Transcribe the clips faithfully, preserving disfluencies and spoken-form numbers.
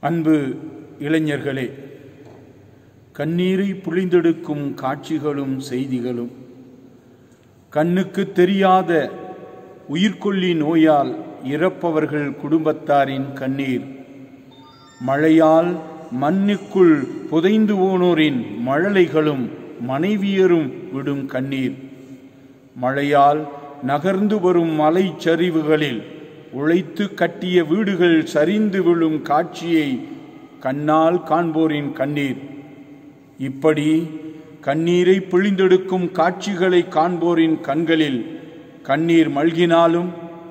அன்பு இளைஞர்களே, கண்ணீரை புழிந்தெடுக்கும் காட்சிகளும் செய்திகளும், கண்ணுக்கு தெரியாத உயிர்கொல்லி நோயால் இறப்பவர்கள் குடும்பத்தாரின் கண்ணீர், மழையால் மண்ணுக்குள் புதைந்து போனோரின் மழலைகளும் மனைவியரும் விடும் கண்ணீர், மழையால் நகர்ந்து வரும் மலைச்சரிவுகளில் உழைத்து கட்டிய வீடுகள் சரிந்து விழும் காட்சியை கண்ணால் காண்போரின் கண்ணீர், இப்படி கண்ணீரை பிழிந்தெடுக்கும் காட்சிகளை காண்போரின் கண்களில் கண்ணீர் மல்கினாலும்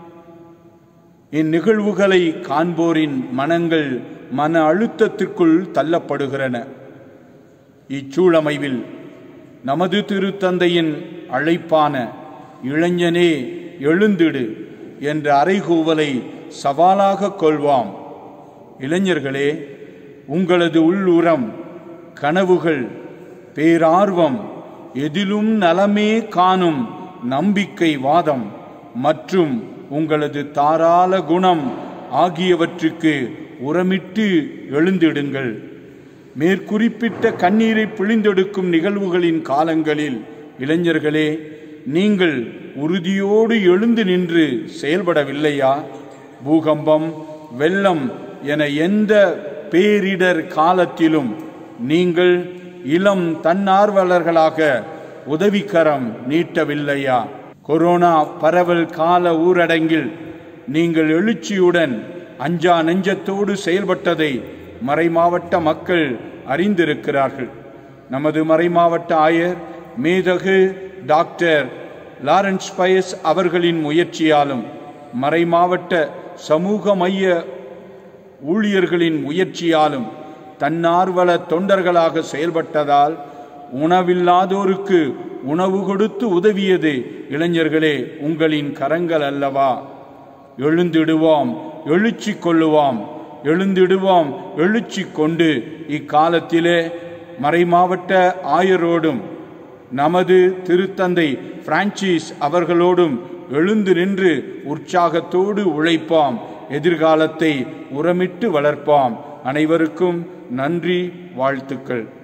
இந்நிகழ்வுகளை காண்போரின் மனங்கள் மன அழுத்தத்திற்குள் தள்ளப்படுகிறன. இச்சூழமைவில் நமது திருத்தந்தையின் அழைப்பான இளைஞனே எழுந்திடு என்ற அறைகூவலை சவாலாக கொள்வாம். இளைஞர்களே, உங்களது உள்ளுரம், கனவுகள், பேரார்வம், எதிலும் நலமே காணும் நம்பிக்கை வாதம் மற்றும் உங்களது தாராள குணம் ஆகியவற்றுக்கு உரமிட்டு எழுந்திடுங்கள். மேற்குறிப்பிட்ட கண்ணீரை பிழிந்தெடுக்கும் நிகழ்வுகளின் காலங்களில் இளைஞர்களே, நீங்கள் உறுதியோடு எழுந்து நின்று செயல்படவில்லையா? பூகம்பம், வெள்ளம் என எந்த பேரிடர் காலத்திலும் நீங்கள் இளம் தன்னார்வலர்களாக உதவிக்கரம் நீட்டவில்லையா? கொரோனா பரவல் கால ஊரடங்கில் நீங்கள் எழுச்சியுடன் அஞ்சா நெஞ்சத்தோடு செயல்பட்டதை மறைமாவட்ட மக்கள் அறிந்திருக்கிறார்கள். நமது மறைமாவட்ட ஆயர் மேதகு டாக்டர் லாரன்ஸ் பயஸ் அவர்களின் முயற்சியாலும் மறைமாவட்ட சமூக மைய ஊழியர்களின் முயற்சியாலும் தன்னார்வல தொண்டர்களாக செயல்பட்டதால் உணவில்லாதோருக்கு உணவு கொடுத்து உதவியது இளைஞர்களே உங்களின் கரங்கள் அல்லவா? எழுந்திடுவோம், எழுச்சி கொள்ளுவோம், எழுந்திடுவோம், எழுச்சி கொண்டு இக்காலத்திலே மறைமாவட்ட ஆயரோடும் நமது திருத்தந்தை பிரான்சிஸ் அவர்களோடும் எழுந்து நின்று உற்சாகத்தோடு உழைப்போம், எதிர்காலத்தை உரமிட்டு வளர்ப்போம். அனைவருக்கும் நன்றி, வாழ்த்துக்கள்.